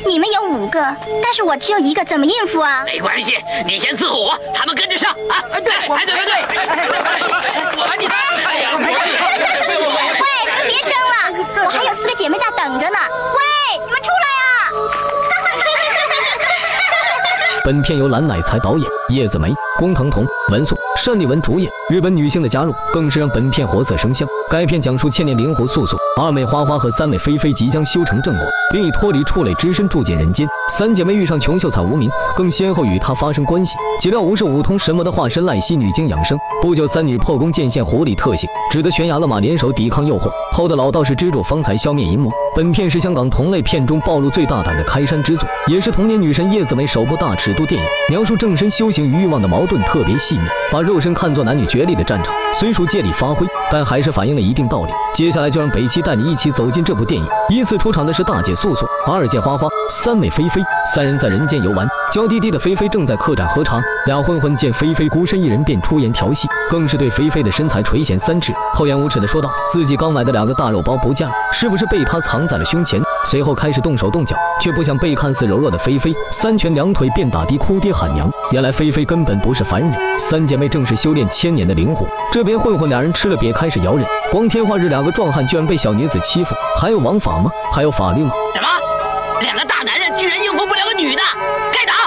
你们有5个，但是我只有1个，怎么应付啊？ 没关系，你先伺候我，他们跟着上啊！对，排队。我把你的。哎呀， 喂，你们别争了，我还有4个姐妹在等着呢。喂，你们出来啊！ 本片由蓝乃才导演，叶子梅、工藤瞳、文素、单立文主演。日本女性的加入，更是让本片活色生香。该片讲述千年灵狐素素、2妹花花和3妹菲菲即将修成正果，并已脱离畜类之身，住进人间。3姐妹遇上穷秀才无名，更先后与她发生关系。岂料无视五通神魔的化身赖希女经养生，不久3女破功见现狐狸特性，只得悬崖勒马联手抵抗诱惑。后的老道士支柱方才消灭淫魔。本片是香港同类片中暴露最大胆的开山之作，也是童年女神叶子梅首部大尺度电影，描述正身修行与欲望的矛盾特别细腻，把肉身看作男女角力的战场，虽属借力发挥，但还是反映了一定道理。接下来就让北七带你一起走进这部电影。依次出场的是大姐素素、2姐花花、3妹菲菲，3人在人间游玩。娇滴滴的菲菲正在客栈喝茶，俩混混见菲菲孤身一人，便出言调戏，更是对菲菲的身材垂涎3尺，厚颜无耻地说道：“自己刚买的2个大肉包不嫁，是不是被他藏在了胸前？”随后开始动手动脚，却不想被看似柔弱的菲菲3拳2腿便打的哭爹喊娘。原来菲菲根本不是凡人，3姐妹正是修炼1000年的灵狐。这边混混俩人吃了瘪，开始摇人。光天化日，2个壮汉居然被小女子欺负，还有王法吗？还有法律吗？ 什么？2个大男人居然应付不了个女的，该打！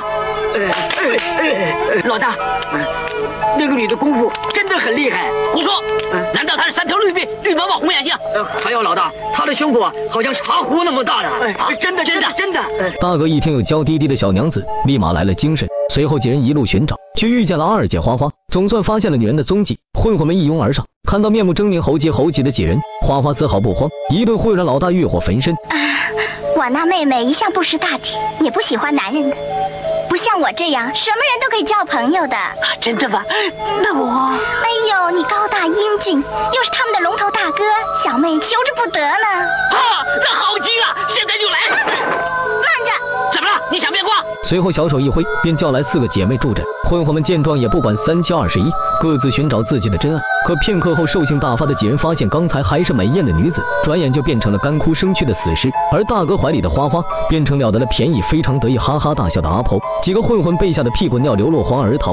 老大，那个女的功夫真的很厉害。胡说！难道她是3条绿毛毛红眼睛？还有老大，她的胸部好像茶壶那么大呢。真的。 大哥一听有娇滴滴的小娘子，立马来了精神。随后几人一路寻找，却遇见了2姐花花，总算发现了女人的踪迹。混混们一拥而上，看到面目狰狞、猴急的几人，花花丝毫不慌，一顿会让老大欲火焚身。 我那妹妹一向不识大体，也不喜欢男人的，不像我这样什么人都可以交朋友的。 真的吗？那我…… 哎呦，你高大英俊，又是他们的龙头大哥，小妹求之不得呢。 那好极了，现在就来！ 慢着， 怎么了？你想变卦？ 随后小手一挥，便叫来4个姐妹助阵。混混们见状也不管3七21，各自寻找自己的真爱。可片刻后，兽性大发的几人发现，刚才还是美艳的女子，转眼就变成了干枯生蛆的死尸。而大哥怀里的花花变成了得了便宜，非常得意，哈哈大笑的阿婆。几个混混被吓得屁滚尿流，落荒而逃。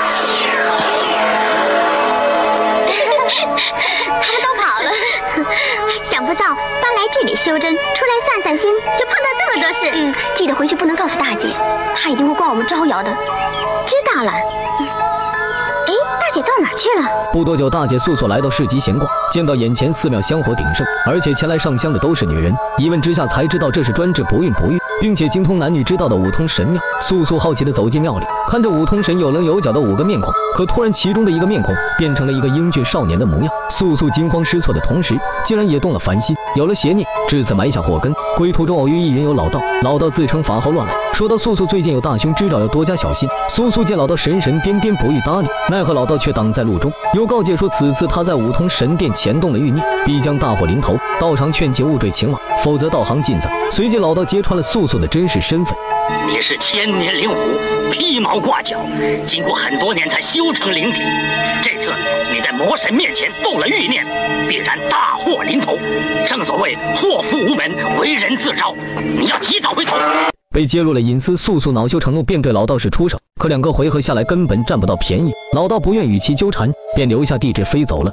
他们都跑了。想不到搬来这里修真，出来散心，就碰到这么多事。记得回去不能告诉大姐，她一定会怪我们招摇的。知道了。大姐到哪去了？ 不多久，大姐素素来到市集闲逛，见到眼前寺庙香火鼎盛，而且前来上香的都是女人。一问之下才知道这是专治不孕不育，并且精通男女之道的五通神庙。素素好奇地走进庙里，看着五通神有棱有角的5个面孔，可突然其中的一个面孔变成了一个英俊少年的模样。素素惊慌失措的同时，竟然也动了凡心，有了邪念，至此埋下祸根。归途中偶遇一人有老道，老道自称法号乱来，说到素素最近有大凶之兆，要多加小心。素素见老道神颠不予搭理，奈何老道却挡在路中，又告诫说此次他在五通神殿前动了欲念，必将大祸临头，道长劝其勿坠情网，否则道行尽丧。随即老道揭穿了素素的真实身份， 你是1000年灵狐，披毛挂角，经过很多年才修成灵体。这次你在魔神面前动了欲念，必然大祸临头。正所谓祸福无门，为人自招，你要及早回头。 被揭露了隐私，素素恼羞成怒，便对老道士出手。可2个回合下来，根本占不到便宜。老道不愿与其纠缠，便留下地址飞走了。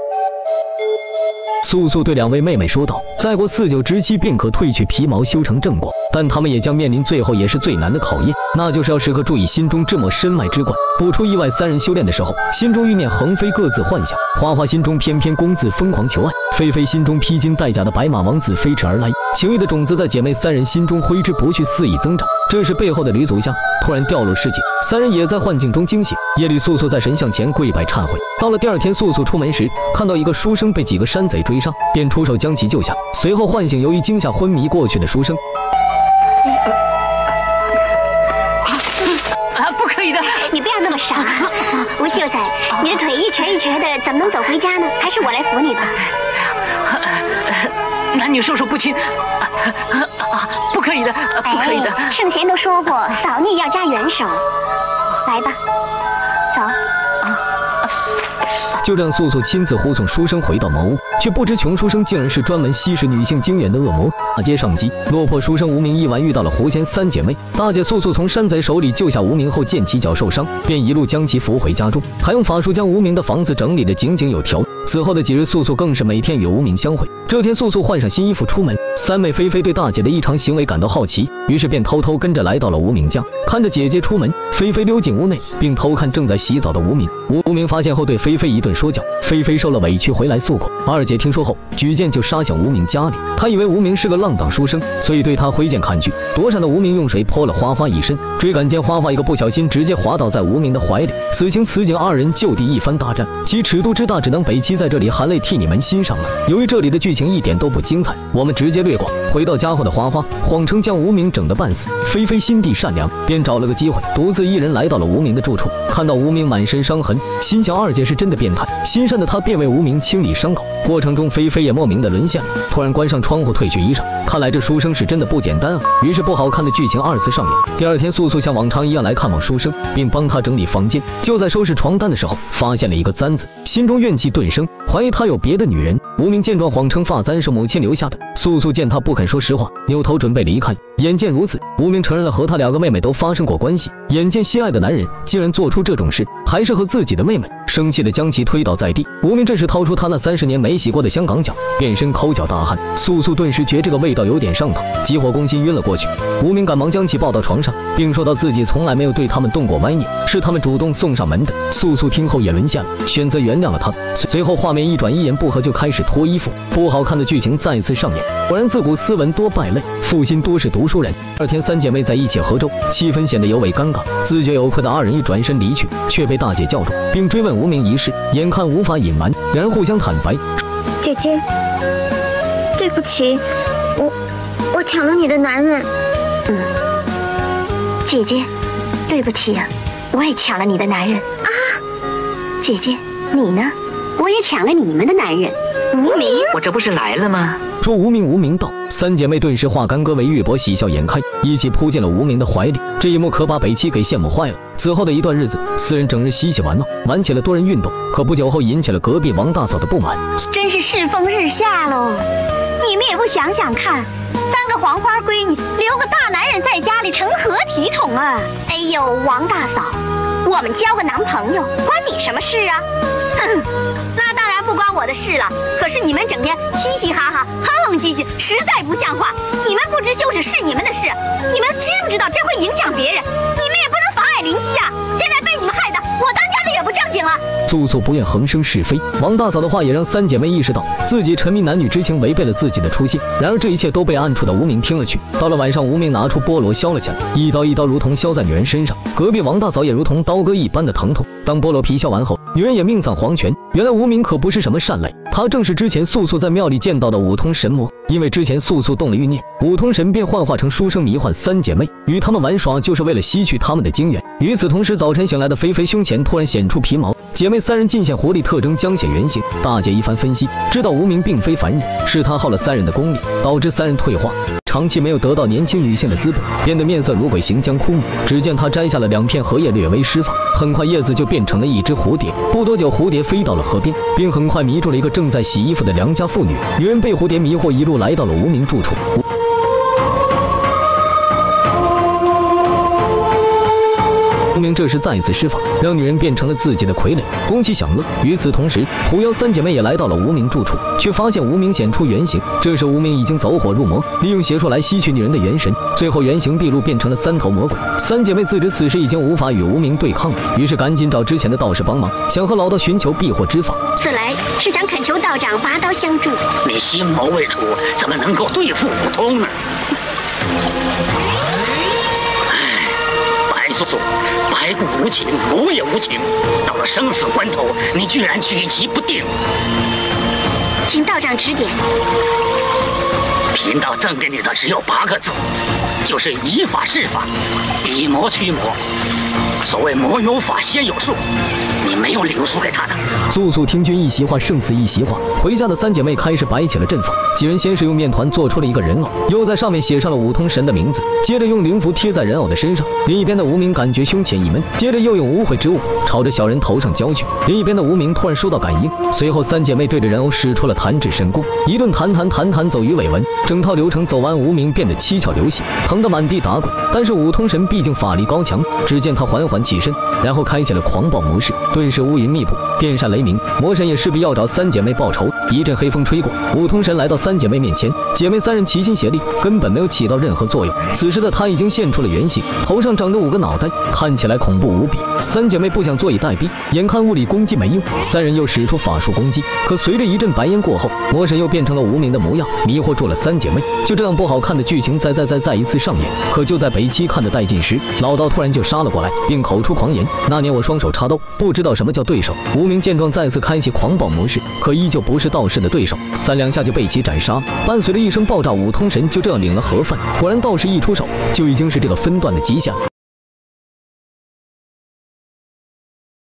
素素对2位妹妹说道：“再过4、9之期，便可褪去皮毛，修成正果。但他们也将面临最后也是最难的考验，那就是要时刻注意心中这抹身脉之冠。不出意外，3人修炼的时候，心中欲念横飞，各自幻想。花花心中翩翩公子疯狂求爱，菲菲心中披荆戴甲的白马王子飞驰而来。情欲的种子在姐妹3人心中挥之不去，肆意增长。这时背后的吕祖香突然掉入世界，3人也在幻境中惊醒。夜里，素素在神像前跪拜忏悔。到了第2天，素素出门时，看到一个书生被几个山贼追上，便出手将其救下。随后唤醒由于惊吓昏迷过去的书生。 不可以的，你不要那么傻。吴秀才，你的腿一瘸一瘸的，怎么能走回家呢？还是我来扶你吧。 男女授受不亲，不可以的，不可以的。 圣贤都说过，扫逆要加援手。来吧，走。 就这样，素素亲自护送书生回到茅屋，却不知穷书生竟然是专门吸食女性精元的恶魔。大街上机，落魄书生无名一晚遇到了狐仙三姐妹。大姐素素从山贼手里救下无名后，见其脚受伤，便一路将其扶回家中，还用法术将无名的房子整理得井井有条。此后的几日，素素更是每天与无名相会。这天，素素换上新衣服出门，三妹菲菲对大姐的异常行为感到好奇，于是便偷偷跟着来到了无名家。看着姐姐出门，菲菲溜进屋内，并偷看正在洗澡的无名。无名发现后，对菲菲一顿说教。菲菲受了委屈回来诉苦。二姐听说后，举剑就杀向无名家里。她以为无名是个浪荡书生，所以对他挥剑砍去。躲闪的无名用水泼了花花一身，追赶间花花一个不小心直接滑倒在无名的怀里。此情此景，二人就地一番大战，其尺度之大，只能北七在这里含泪替你们欣赏了。由于这里的剧情一点都不精彩，我们直接略过。回到家后的花花谎称将无名整得半死，菲菲心地善良，便找了个机会独自一人来到了无名的住处。看到无名满身伤痕，心想二姐是真的变态，心善的她便为无名清理伤口。过程中，菲菲也莫名的沦陷了，突然关上窗户，褪去衣裳，看来这书生是真的不简单啊。于是不好看的剧情二次上演。第二天，素素像往常一样来看望书生，并帮他整理房间。就在收拾床单的时候，发现了一个簪子，心中怨气顿生，怀疑他有别的女人。无名见状，谎称发簪是母亲留下的。素素见他不肯说实话，扭头准备离开。眼见如此，无名承认了和他两个妹妹都发生过关系。眼见心爱的男人竟然做出这种事，还是和自己的妹妹，生气的将其推倒在地。无名这时掏出他那30年没洗过的香港脚，变身抠脚大汉。素素顿时觉这个味道有点上头，急火攻心晕了过去。无名赶忙将其抱到床上，并说到自己从来没有对他们动过歪念，是他们主动送上门的。素素听后也沦陷了，选择原谅了他。随后画面一转，一言不合就开始脱衣服，不好看的剧情再次上演。果然自古斯文多败类，负心多是读书人。二天三姐妹在一起合奏，气氛显得尤为尴尬。自觉有愧的二人欲转身离去，却被大姐叫住，并追问无名一事。眼看无法隐瞒，两人互相坦白： 姐姐，对不起，我抢了你的男人。姐姐，对不起啊，我也抢了你的男人啊。姐姐，你呢？我也抢了你们的男人。无名， 我这不是来了吗？ 说无名，无名道。三姐妹顿时化干戈为玉帛，喜笑颜开，一起扑进了无名的怀里。这一幕可把北七给羡慕坏了。此后的一段日子，四人整日嬉戏玩闹，玩起了多人运动。可不久后引起了隔壁王大嫂的不满， 真是世风日下喽！你们也不想想看，3个黄花闺女留个大男人在家里，成何体统啊！哎呦，王大嫂，我们交个男朋友关你什么事啊？那当然不关我的事了。可是你们整天嘻嘻哈哈、哼哼唧唧，实在不像话。你们不知羞耻是你们的事，你们知不知道这会影响别人？你们也不能妨碍邻居啊！现在被你们害的，我当家的也不正经了。 素素不愿横生是非，王大嫂的话也让三姐妹意识到自己沉迷男女之情，违背了自己的初心。然而这一切都被暗处的无名听了去。到了晚上，无名拿出菠萝削了起来，一刀一刀如同削在女人身上。隔壁王大嫂也如同刀割一般的疼痛。当菠萝皮削完后，女人也命丧黄泉。原来无名可不是什么善类，他正是之前素素在庙里见到的五通神魔。因为之前素素动了欲念，五通神便幻化成书生迷幻三姐妹，与他们玩耍，就是为了吸取他们的精元。与此同时，早晨醒来的菲菲胸前突然显出皮毛，姐妹三人尽显活力特征，将显原形。大姐一番分析，知道无名并非凡人，是他耗了3人的功力，导致3人退化。长期没有得到年轻女性的滋补，变得面色如鬼，行将枯木。只见他摘下了2片荷叶，略微施法，很快叶子就变成了一只蝴蝶。不多久，蝴蝶飞到了河边，并很快迷住了一个正在洗衣服的良家妇女。女人被蝴蝶迷惑，一路来到了无名住处。无名这时再次施法，让女人变成了自己的傀儡，供其享乐。与此同时，狐妖三姐妹也来到了无名住处，却发现无名显出原形。这时无名已经走火入魔，利用邪术来吸取女人的元神，最后原形毕露，变成了3头魔鬼。三姐妹自知此时已经无法与无名对抗了，于是赶紧找之前的道士帮忙，想和老道寻求避祸之法。 此来是想恳求道长拔刀相助。 你心谋未除，怎么能够对付五通呢？白素素，白骨无情，我也无情。到了生死关头，你居然举棋不定。 请道长指点。 贫道赠给你的只有8个字，就是以法治法，以魔驱魔。 所谓魔有法，仙有术，你没有领输给他的。 素素听君一席话，胜似一席话。回家的三姐妹开始摆起了阵法，几人先是用面团做出了一个人偶，又在上面写上了五通神的名字，接着用灵符贴在人偶的身上。另一边的无名感觉胸前一闷，接着又用污秽之物朝着小人头上浇去。另一边的无名突然收到感应，随后三姐妹对着人偶使出了弹指神功，一顿弹走鱼尾纹，整套流程走完，无名变得七窍流血，疼得满地打滚。但是五通神毕竟法力高强，只见他缓缓起身，然后开启了狂暴模式，顿时乌云密布，电闪雷鸣。魔神也势必要找三姐妹报仇。一阵黑风吹过，五通神来到三姐妹面前，姐妹三人齐心协力，根本没有起到任何作用。此时的他已经现出了原形，头上长着5个脑袋，看起来恐怖无比。三姐妹不想坐以待毙，眼看物理攻击没用，三人又使出法术攻击。可随着一阵白烟过后，魔神又变成了无名的模样，迷惑住了三姐妹。就这样不好看的剧情再一次上演。可就在北七看得带劲时，老道突然就杀了过来，并口出狂言：那年我双手插兜，不知道什么叫对手。无名见状再次开启狂暴模式，可依旧不是道士的对手，3两下就被其斩杀。伴随着一声爆炸，五通神就这样领了盒饭。果然道士一出手，就已经是这个分段的极限了。